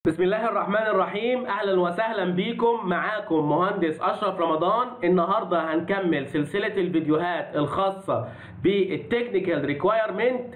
بسم الله الرحمن الرحيم. اهلا وسهلا بيكم. معاكم مهندس اشرف رمضان. النهارده هنكمل سلسله الفيديوهات الخاصه بالتكنيكال ريكوايرمنت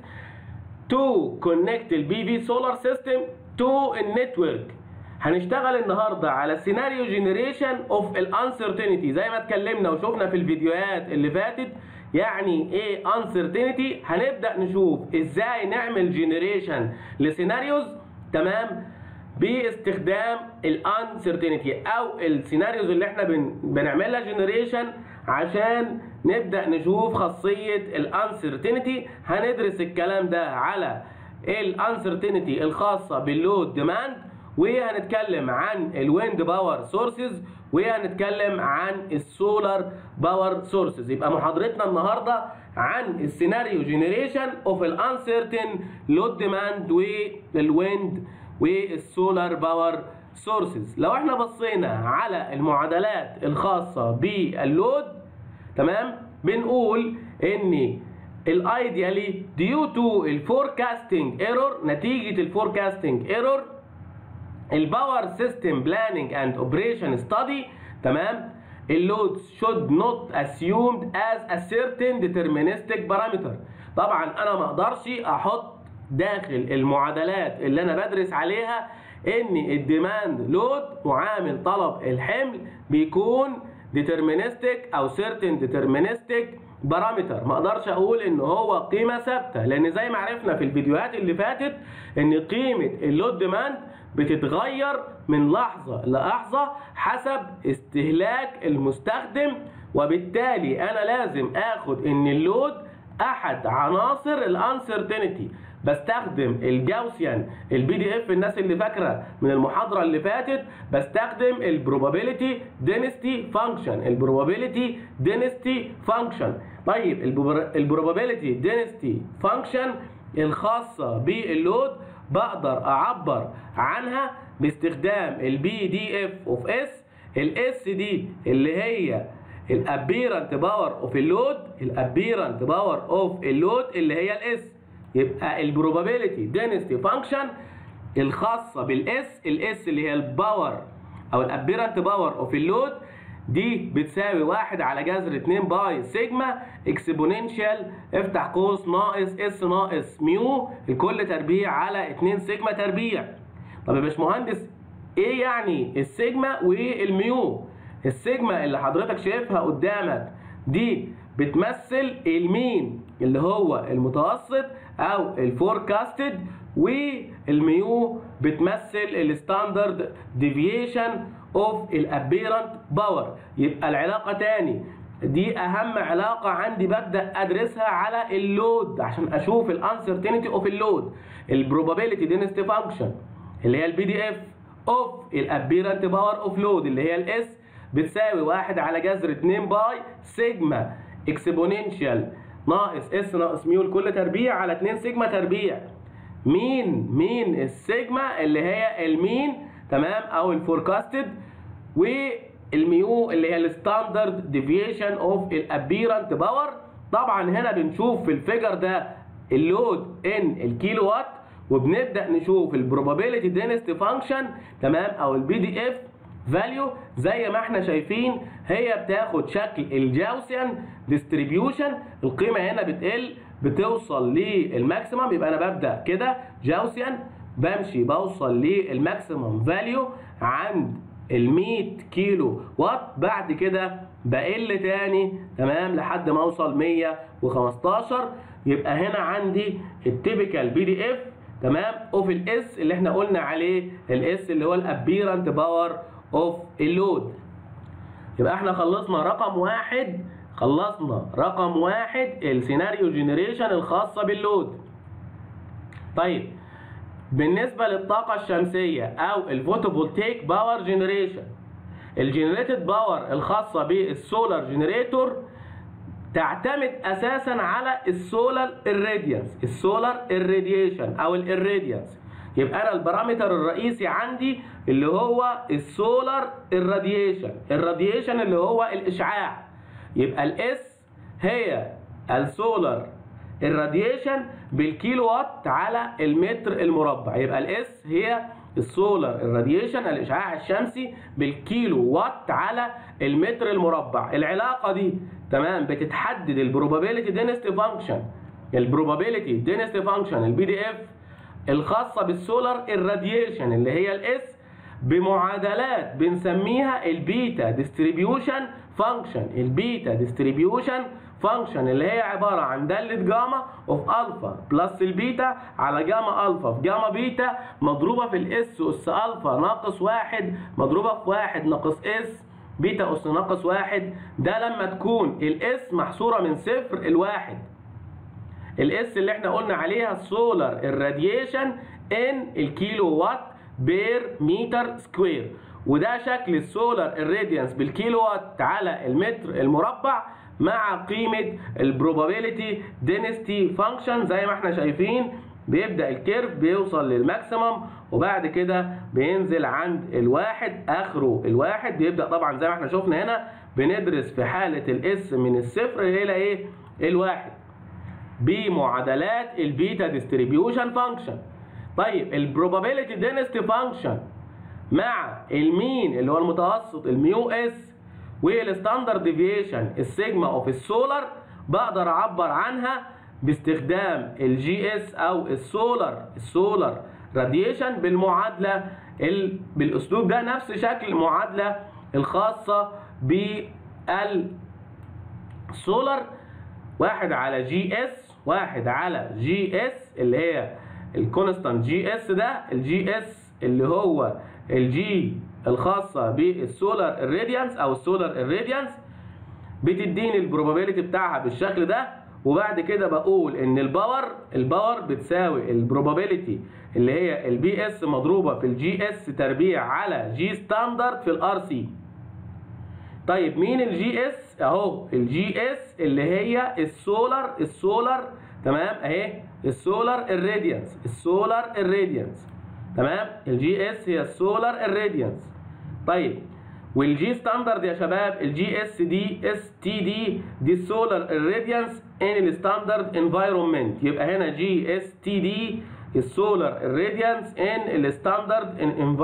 تو كونكت البي في سولار سيستم تو النتورك. هنشتغل النهارده على سيناريو جنريشن اوف الانسرتينتي زي ما اتكلمنا وشوفنا في الفيديوهات اللي فاتت. يعني ايه uncertainty؟ هنبدا نشوف ازاي نعمل جنريشن لسيناريوز، تمام، باستخدام الانسرتينتي او السيناريوز اللي احنا بنعملها جنريشن عشان نبدا نشوف خاصيه الانسرتينتي. هندرس الكلام ده على الانسرتينتي الخاصه باللود ديماند، وهنتكلم عن الويند باور سورسز، وهنتكلم عن السولار باور سورسز. يبقى محاضرتنا النهارده عن السيناريو جنريشن اوف الانسرتين لود ديماند والويند والسولار باور سورسز. لو احنا بصينا على المعادلات الخاصه باللود، تمام، بنقول ان الايديالي ديو تو الفوركاستنج ايرور، نتيجه الفوركاستنج ايرور، الباور سيستم بلاننج اند اوبريشن ستادي، تمام، اللود should not assumed as a certain deterministic parameter. طبعا انا ما اقدرش احط داخل المعادلات اللي انا بدرس عليها ان الديماند لود معامل طلب الحمل بيكون deterministic او certain deterministic بارامتر. ما اقدرش اقول ان هو قيمه ثابته، لان زي ما عرفنا في الفيديوهات اللي فاتت ان قيمه اللود ديماند بتتغير من لحظه للحظه حسب استهلاك المستخدم، وبالتالي انا لازم اخد ان اللود احد عناصر الانسرتينتي. بستخدم الجاوسيان البي دي اف، الناس اللي فاكره من المحاضره اللي فاتت، بستخدم البروبابيلتي دينستي فانكشن. البروبابيلتي دينستي فانكشن. طيب البروبابيلتي دينستي فانكشن الخاصه باللود بقدر اعبر عنها باستخدام البي دي اف اوف اس. الاس دي اللي هي الابيرنت باور اوف اللود، الابيرنت باور اوف اللود اللي هي الاس. يبقى البروبابيلتي دينستي فانكشن الخاصه بالاس، الاس اللي هي الباور او الابيرنت باور اوف اللود، دي بتساوي 1 على جذر 2 باي سيجما اكسبوننشال افتح قوس ناقص اس ناقص ميو الكل تربيع على 2 سيجما تربيع. طب يا باشمهندس ايه يعني السيجما والميو؟ السيجما اللي حضرتك شايفها قدامك دي بتمثل المين اللي هو المتوسط او الفوركاستد، والميو بتمثل الستاندرد ديفيشن اوف الابيرنت باور. يبقى العلاقه تاني دي اهم علاقه عندي ببدا ادرسها على اللود عشان اشوف الانسرتينتي اوف اللود. البروبابيلتي دينستي فانكشن اللي هي البي دي اف اوف الابيرنت باور اوف لود اللي هي الاس بتساوي 1 على جذر 2 باي سيجما اكسبوننشال ناقص اس ناقص ميو الكل تربيع على 2 سيجما تربيع. مين السيجما اللي هي المين، تمام، او الفوركاستد، والميو اللي هي الستاندرد ديفيشن اوف الابيرنت باور. طبعا هنا بنشوف في الفيجر ده اللود ان الكيلو وات، وبنبدا نشوف البروبابيلتي دينستي فانكشن، تمام، او البي دي اف فاليو زي ما احنا شايفين هي بتاخد شكل الجاوسيان ديستريبيوشن. القيمه هنا بتقل بتوصل للماكسيمم، يبقى انا ببدا كده جاوسيان بمشي بوصل للماكسيمم فاليو عند ال 100 كيلو وات، بعد كده بقل تاني، تمام، لحد ما اوصل 115. يبقى هنا عندي التيبيكال بي دي اف، تمام، اوف الاس اللي احنا قلنا عليه الاس اللي هو الابيرنت باور اوف اللود. يبقى احنا خلصنا رقم واحد السيناريو جنريشن الخاصه باللود. طيب بالنسبه للطاقه الشمسيه او الفوتوفولتيك باور جنريشن، الجنريتد باور الخاصه بالسولار جنريتور تعتمد اساسا على السولار الراديانس، السولار الراديشن او الراديانس. يبقى انا البارامتر الرئيسي عندي اللي هو السولار الراديشن اللي هو الاشعاع. يبقى الاس هي السولار الراديشن بالكيلو وات على المتر المربع. يبقى الاس هي السولار الراديشن الاشعاع الشمسي بالكيلو وات على المتر المربع. العلاقه دي تمام بتتحدد البروبابيلتي دينستي فانكشن، البروبابيلتي دينستي فانكشن البي دي اف الخاصه بالسولار الراديشن اللي هي الاس بمعادلات بنسميها البيتا ديستريبيوشن فانكشن. البيتا ديستريبيوشن فانكشن اللي هي عباره عن داله جاما اوف الفا بلس البيتا على جاما الفا في جاما بيتا مضروبه في الاس اس الفا ناقص 1 مضروبه في 1 ناقص اس بيتا اس ناقص 1. ده لما تكون الاس محصوره من 0 ل1. الاس اللي احنا قلنا عليها السولار الراديشن ان الكيلو وات بير متر سكوير، وده شكل السولار الراديانس بالكيلو وات على المتر المربع مع قيمه البروبابيلتي دينستي فانكشن. زي ما احنا شايفين بيبدا الكيرف بيوصل للماكسيمم وبعد كده بينزل عند الواحد اخره الواحد. بيبدا طبعا زي ما احنا شفنا هنا بندرس في حاله الاس من الصفر الى ايه الواحد بمعادلات البيتا ديستريبيوشن فانكشن. طيب البروبابيلتي دينستي فانكشن مع المين اللي هو المتوسط الميو اس والستاندرد ديفيشن السيجما اوف السولار بقدر اعبر عنها باستخدام الجي اس او السولار راديشن بالمعادله بالاسلوب ده نفس شكل المعادله الخاصه بالسولار 1 على جي اس 1 على جي اس اللي هي الكونستانت جي اس. ده الجي اس اللي هو الجي الخاصه بالسولار الراديانس او السولار الراديانس بتديني البروبابيلتي بتاعها بالشكل ده. وبعد كده بقول ان الباور بتساوي البروبابيلتي اللي هي البي اس مضروبه في الجي اس تربيع على جي ستاندرد في الار سي. طيب مين الجي اس؟ اهو الجي اس اللي هي السولار تمام اهي السولار الراديانس تمام. الجي اس هي السولار الراديانس. طيب والجي ستاندرد يا شباب الجي اس دي اس تي دي السولار الراديانس ان الستاندرد انفايرمنت. يبقى هنا جي اس تي دي السولار الراديانس ان الستاندرد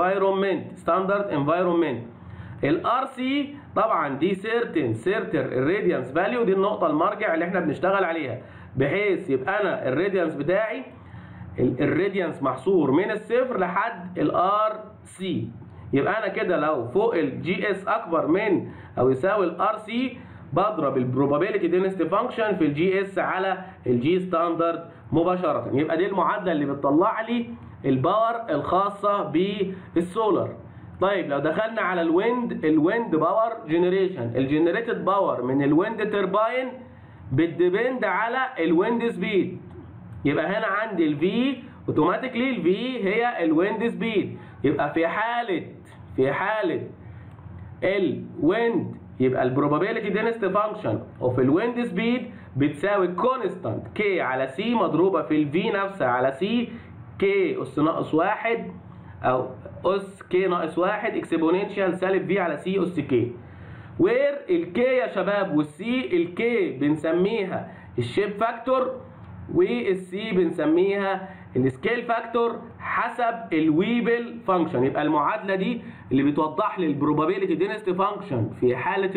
انفايرمنت. الار سي طبعا دي سيرتر الراديانس فاليو، دي النقطه المرجع اللي احنا بنشتغل عليها بحيث يبقى انا الراديانس بتاعي الراديانس محصور من الصفر لحد الار سي. يبقى انا كده لو فوق الجي اس اكبر من او يساوي الار سي بضرب البروبابيلتي دينستي فانكشن في الجي اس على الجي ستاندرد مباشره. يبقى دي المعادله اللي بتطلع لي الباور الخاصه بالسولار. طيب لو دخلنا على الويند باور جنريشن، الجنريتد باور من الويند ترباين بتديبند على الويند سبيد. يبقى هنا عندي الفي اوتوماتيكلي الفي هي الويند سبيد. يبقى في حاله الويند يبقى البروبابيلتي دينستي فانكشن اوف الويند سبيد بتساوي كونستانت كي على سي مضروبه في الفي نفسها على سي كي اس ناقص 1 او اس كي ناقص 1 اكسبوننشال سالب في على سي اس كي. وير الكي يا شباب والسي الكي بنسميها الشيب فاكتور والسي بنسميها السكيل فاكتور حسب الويبل فانكشن. يبقى المعادله دي اللي بتوضح لي البروبابيلتي دينستي فانكشن في حاله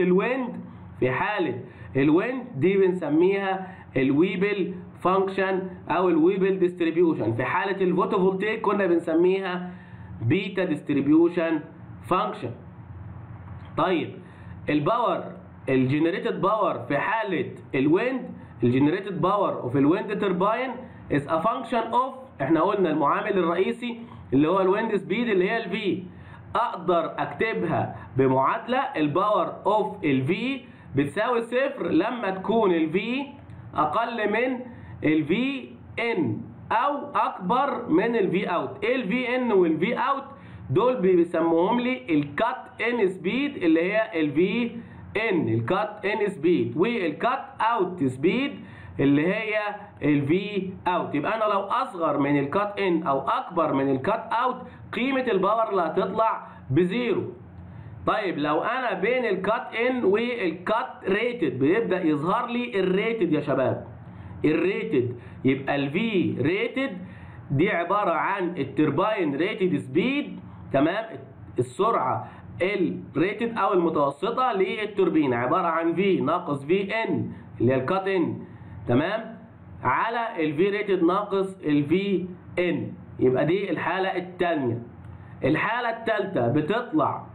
الويند دي بنسميها الويبل فانكشن او الويبل ديستريبيوشن. في حاله الفوتوفولتيك كنا بنسميها بيتا ديستريبيوشن فانكشن. طيب الباور الجنريتد باور في حاله الويند الجنريتد باور اوف الويند ترباين از ا فانكشن اوف احنا قلنا المعامل الرئيسي اللي هو الويند سبيد اللي هي الفي. اقدر اكتبها بمعادله الباور اوف الفي بتساوي صفر لما تكون الفي اقل من الفي ان او اكبر من الفي اوت. ايه الفي ان والفي اوت؟ دول بيسموهم لي الكات ان سبيد اللي هي الفي ان الكات ان سبيد والكات اوت سبيد اللي هي الفي اوت. يبقى انا لو اصغر من الكات ان او اكبر من الكات اوت قيمه الباور اللي هتطلع بزيرو. طيب لو انا بين الكات ان والكات ريتد بيبدا يظهر لي الريتد يا شباب. الريتد يبقى الفي ريتد دي عباره عن الترباين ريتد سبيد، تمام، السرعه الريتد او المتوسطه للتوربين، عباره عن في ناقص في ان اللي هي الكات ان، تمام، على الفي ريتد ناقص الفي ان. يبقى دي الحاله الثانيه. الحاله الثالثه بتطلع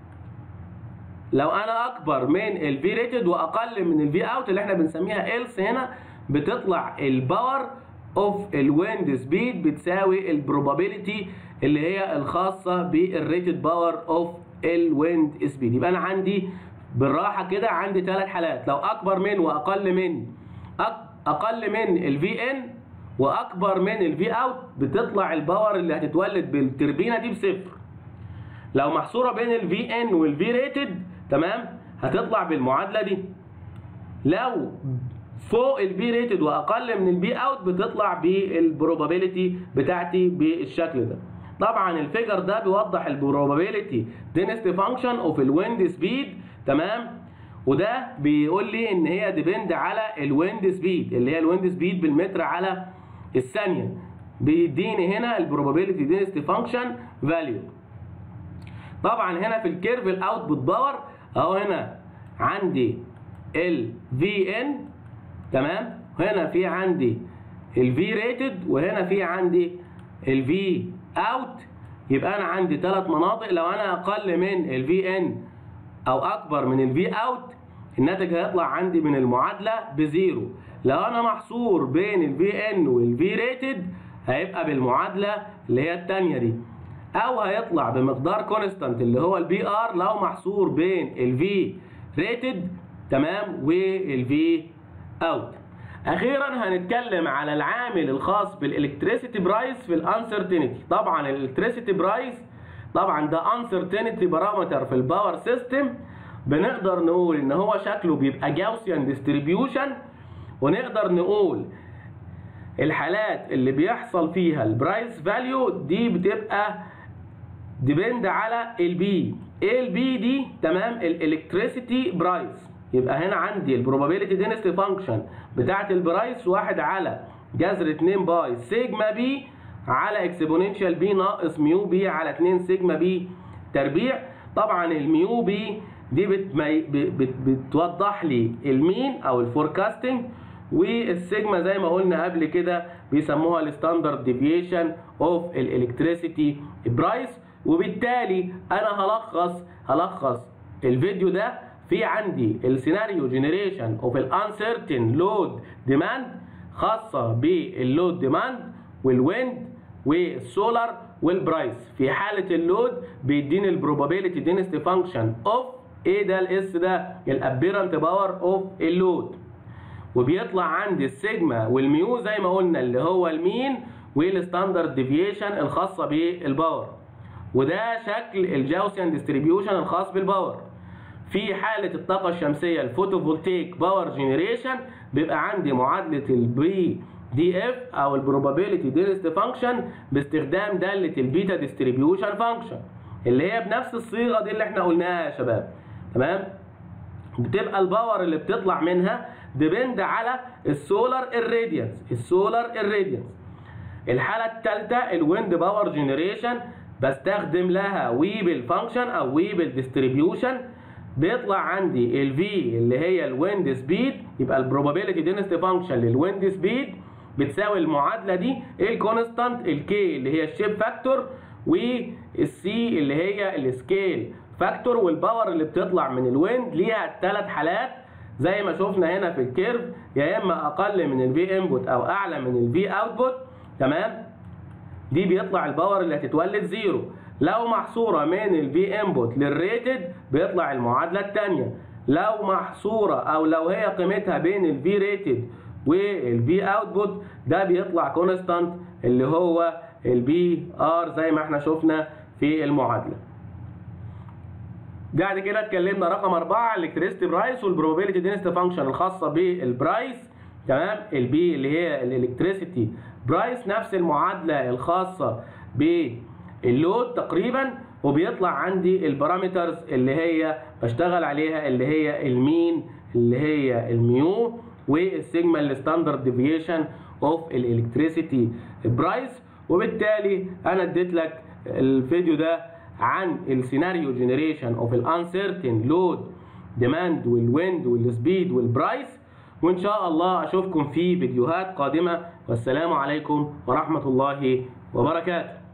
لو انا اكبر من الفي ريتد واقل من الفي اوت اللي احنا بنسميها إلس هنا، بتطلع الباور اوف الويند سبيد بتساوي البروبابيلتي اللي هي الخاصه بالريتد باور اوف الويند سبيد. يبقى انا عندي بالراحه كده عندي 3 حالات، لو اكبر من واقل من اقل من الفي ان واكبر من الفي اوت بتطلع الباور اللي هتتولد بالتربينه دي بصفر. لو محصوره بين الفي ان والفي ريتد، تمام، هتطلع بالمعادله دي. لو فوق البي ريتد واقل من البي اوت بتطلع بالبروبابيلتي بتاعتي بالشكل ده. طبعا الفيجر ده بيوضح البروبابيلتي density فانكشن اوف الويند سبيد، تمام، وده بيقول لي ان هي ديبند على الويند سبيد اللي هي الويند سبيد بالمتر على الثانيه، بيديني هنا البروبابيلتي density فانكشن فاليو. طبعا هنا في الكيرف الاوتبوت باور اهو، هنا عندي ال في ان، تمام، هنا في عندي الفي ريتد وهنا في عندي الفي اوت. يبقى انا عندي 3 مناطق، لو انا اقل من الفي ان او اكبر من الفي اوت الناتج هيطلع عندي من المعادله بزيرو. لو انا محصور بين الفي ان والفي ريتد هيبقى بالمعادله اللي هي الثانيه دي، او هيطلع بمقدار كونستانت اللي هو البي ار لو محصور بين الفي ريتد، تمام، والفي اوت. اخيرا هنتكلم على العامل الخاص بالالكتريسيتي برايس في الانسرتينتي. طبعا الالكتريسيتي برايس طبعا ده انسرتينتي بارامتر في الباور سيستم، بنقدر نقول ان هو شكله بيبقى جاوسيان ديستريبيوشن، ونقدر نقول الحالات اللي بيحصل فيها البرايس فاليو دي بتبقى ديبند على البي. ايه البي دي؟ تمام، الالكتريسيتي برايس. يبقى هنا عندي البروبابيلتي دينستي فانكشن بتاعت البرايس 1 على جذر 2 باي سيجما بي على اكسبوننشال بي ناقص ميو بي على 2 سيجما بي تربيع. طبعا الميو بي دي بتوضح لي المين او الفوركاستنج، والسيجما زي ما قلنا قبل كده بيسموها الستاندرد ديفيشن اوف الالكتريسيتي برايس. وبالتالي انا هلخص الفيديو ده في عندي السيناريو جنريشن اوف الانسرتين لود ديماند خاصه باللود ديماند والويند والسولار والبرايس. في حاله اللود بيديني البروبابيلتي دينستي فانكشن اوف ايه ده الاس ده الابيرنت باور اوف اللود، وبيطلع عندي السيجما والميو زي ما قلنا اللي هو المين والستاندرد ديفيشن الخاصه بالباور. وده شكل الجاوسيان ديستريبيوشن الخاص بالباور. في حاله الطاقه الشمسيه الفوتوفولتيك باور جنريشن بيبقى عندي معادله البي دي اف او البروبابيلتي دينستي فانكشن باستخدام داله البيتا ديستريبيوشن فانكشن اللي هي بنفس الصيغه دي اللي احنا قلناها يا شباب، تمام. بتبقى الباور اللي بتطلع منها ديبند على السولار الراديانس. الحاله الثالثه الويند باور جنريشن بستخدم لها ويبل فانكشن او ويبل ديستريبيوشن. بيطلع عندي الفي اللي هي الويند سبيد، يبقى البروبابيلتي دينستي فانكشن للويند سبيد بتساوي المعادله دي الكونستانت الكي اللي هي الشيب فاكتور والسي اللي هي السكيل فاكتور، والباور اللي بتطلع من الويند ليها 3 حالات زي ما شفنا هنا في الكيرف، يا اما اقل من الفي انبوت او اعلى من الفي اوتبوت، تمام. دي بيطلع الباور اللي هتتولد زيرو. لو محصوره من الفي انبوت للريتد بيطلع المعادله الثانيه. لو محصوره او لو هي قيمتها بين الفي ريتد والفي اوتبوت ده بيطلع كونستانت اللي هو البي ار زي ما احنا شفنا في المعادله. بعد كده اتكلمنا رقم 4 الالكتريستي برايس والبروبابيلتي دينستي فانكشن الخاصه بالبرايس، تمام. البي اللي هي الالكتريسيتي برايس نفس المعادله الخاصه باللود تقريبا، وبيطلع عندي البارامترز اللي هي بشتغل عليها اللي هي المين اللي هي الميو والسيجما الستاندرد ديفيشن اوف الالكتريسيتي برايس. وبالتالي انا اديت لك الفيديو ده عن السيناريو جنريشن اوف الانسرتين لود ديماند والويند والسبيد والبرايس، وان شاء الله اشوفكم في فيديوهات قادمة، والسلام عليكم ورحمة الله وبركاته.